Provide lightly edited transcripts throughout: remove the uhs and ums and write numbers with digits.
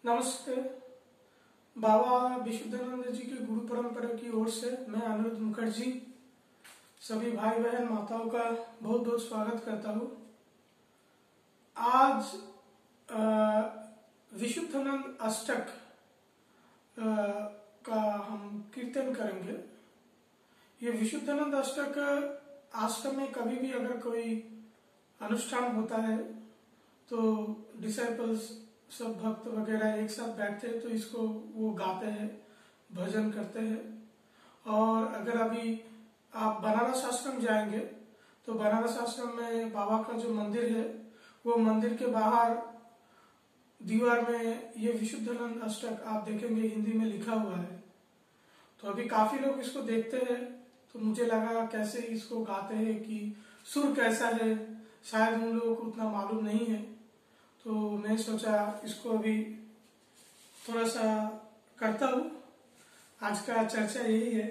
नमस्ते। बाबा विशुद्धानंद जी के गुरु परंपरा की ओर से मैं अनुरुद्ध मुखर्जी सभी भाई बहन माताओं का बहुत बहुत स्वागत करता हूँ। आज विशुद्धानंद अष्टक का हम कीर्तन करेंगे। ये विशुद्धानंद अष्टक आश्रम में कभी भी अगर कोई अनुष्ठान होता है तो डिसाइपल्स सब भक्त वगैरह एक साथ बैठते हैं तो इसको वो गाते हैं, भजन करते हैं। और अगर अभी आप बनारस आश्रम जाएंगे तो बनारस आश्रम में बाबा का जो मंदिर है वो मंदिर के बाहर दीवार में ये विशुद्धानंद अष्टक आप देखेंगे हिंदी में लिखा हुआ है। तो अभी काफी लोग इसको देखते हैं तो मुझे लगा कैसे इसको गाते हैं कि सुर कैसा है, शायद उन लोगों को उतना मालूम नहीं है। तो मैं सोचा इसको अभी थोड़ा सा करता हूँ। आज का चर्चा यही है,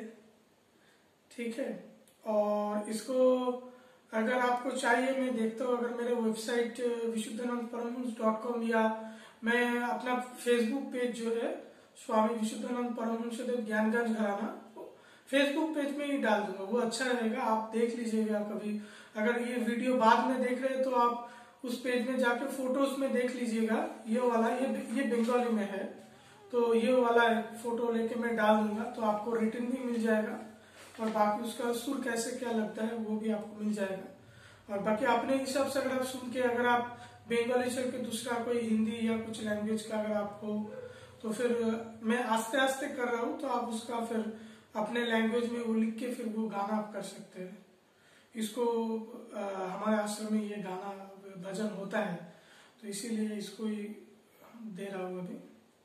ठीक है। और इसको अगर आपको चाहिए, मैं देखता हूँ अगर मेरे वेबसाइट vishuddhanand या मैं अपना फेसबुक पेज जो है स्वामी विशुद्धानंद परमहंस ज्ञानगंज घराना फेसबुक पेज में ही डाल दूंगा, वो अच्छा रहेगा। आप देख लीजिएगा कभी, अगर ये वीडियो बाद में देख रहे हैं तो आप उस पेज में जाके फोटोज में देख लीजिएगा। ये वाला ये बंगाली में है तो ये वाला फोटो लेके मैं डाल दूंगा तो आपको रिटर्न भी मिल जाएगा और बाकी उसका सुर कैसे क्या लगता है वो भी आपको मिल जाएगा। और बाकी अपने हिसाब से अगर आप सुन के, अगर आप बंगाली से के दूसरा कोई हिंदी या कुछ लैंग्वेज का अगर आप हो तो फिर मैं आस्ते आस्ते कर रहा हूँ तो आप उसका फिर अपने लैंग्वेज में वो लिख के फिर वो गाना आप कर सकते हैं। इसको हमारे आश्रम में ये गाना भजन होता है तो इसीलिए इसको ही दे रहा हूँ अभी।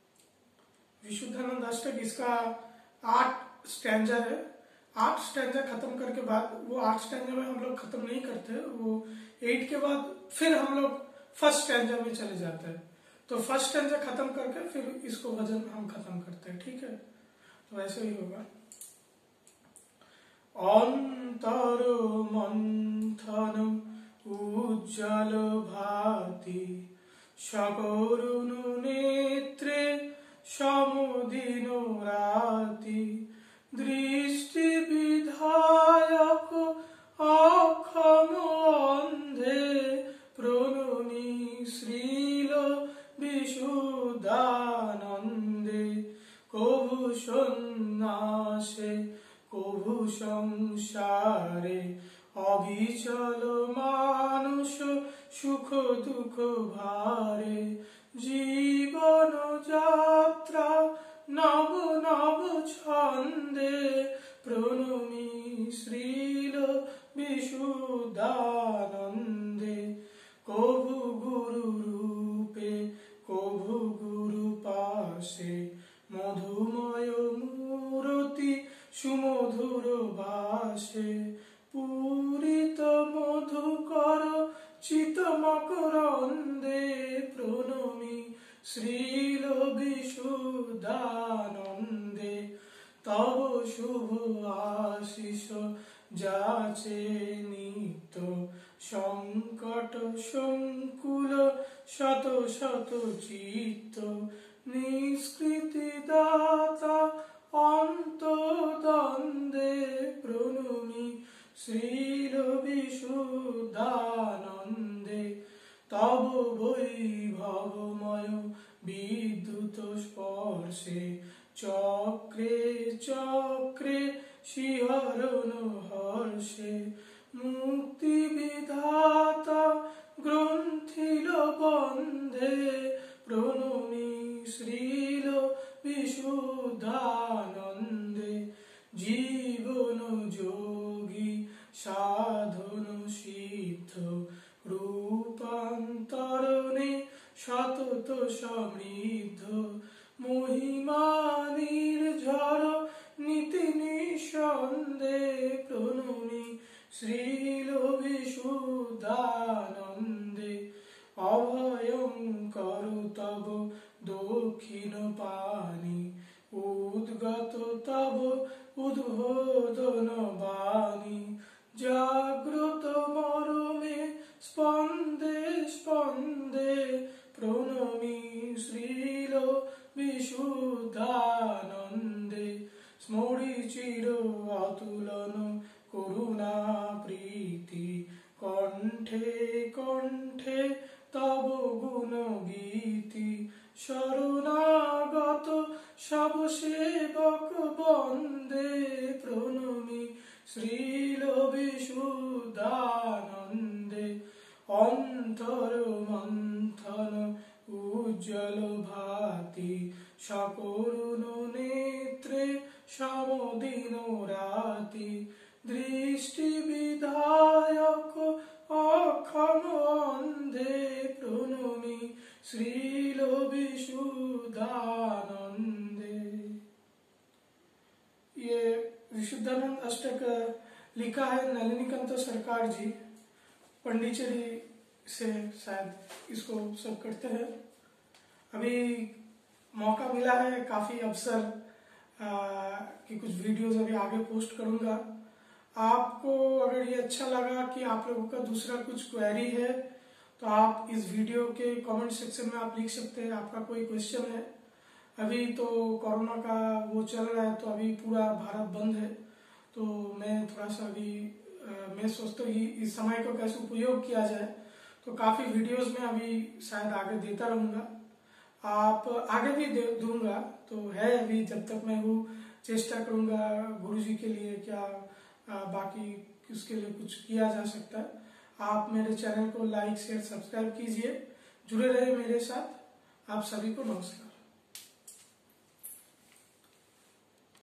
विशुद्धानंद अष्टक इसका 8 स्टैंजा है। 8 स्टैंजा खत्म करके बाद वो 8 स्टैंजा में हम लोग खत्म नहीं करते, वो 8 के बाद फिर हम लोग फर्स्ट स्टैंजा में चले जाते हैं। तो फर्स्ट स्टैंजा खत्म करके फिर इसको भजन हम खत्म करते हैं, ठीक है। तो ऐसे ही होगा। अंतर मंथन उज्जल भाति सकरुण नेत्रे समुदिन राति दृष्टि विधायक अक्षम अंधे प्रणुनि श्रील विशुद्धानंदे कभु सन्नासे कभु संसारे अभिचल मानुष सुख दुख भारे जीवन यात्रा नव नव छंदे प्रणुमि श्रील विशुद्धानंदे कभु गुरु रूपे कभु गुरु पाशे मधुमय मूर्ति सुमधुर भाषे पूरित मधुकर चित मकरंदे प्रणुमि श्रील विशुद्धानंदे तव शुभ आशीष जाचे नित्य संकट संकुल शत शत चित्त निष्कृति दाता अंत दंदे प्रणुमि श्रील विशुद्धानंदे तव वैभवमय विद्युत स्पर्शे चक्रे चक्रे शिहरण हर्षे मुक्ति विधाता ग्रंथिल बंधे प्रणुमि श्रील विशुद्धानंदे जीवन जोगी साधन सिद्ध रूपांतरणे सतत समृद्ध महिमा निर्झर नीति निसंदे प्रणुमि श्रील विशुद्धानंदे अभयं करु तव दक्षिण पानी उद्गत तव उद्बोधन वाणी जागृत मरमे स्पंदे स्पंदे प्रणमी श्रील শরণাগত সব সেবক বন্দে প্রণমি শ্রীল বিশুদ্ধানন্দে অন্তর মন্থন উজ্জ্বল ভাতি সকরুণ নেত্রে সমদিন রাতি দৃষ্টি বিধায়ক অক্ষম অন্ধে প্রণমি শ্রীল विशुद्धानंदे। ये विशुद्धानंद अष्टक लिखा है नलिनीकांत सरकार जी, पंडिचेरी से शायद इसको सब करते हैं। अभी मौका मिला है, काफी अवसर कि कुछ वीडियोस अभी आगे पोस्ट करूंगा। आपको अगर ये अच्छा लगा कि आप लोगों का दूसरा कुछ क्वेरी है तो आप इस वीडियो के कमेंट सेक्शन में आप लिख सकते हैं, आपका कोई क्वेश्चन है। अभी तो कोरोना का वो चल रहा है तो अभी पूरा भारत बंद है, तो मैं थोड़ा सा अभी मैं सोचता हूँ इस समय को कैसे उपयोग किया जाए, तो काफी वीडियोस में अभी शायद आगे देता रहूंगा, आप आगे भी दूंगा। तो है अभी जब तक मैं वो चेष्टा करूंगा गुरुजी के लिए क्या बाकी उसके लिए कुछ किया जा सकता है। आप मेरे चैनल को लाइक शेयर सब्सक्राइब कीजिए, जुड़े रहे मेरे साथ। आप सभी को नमस्कार।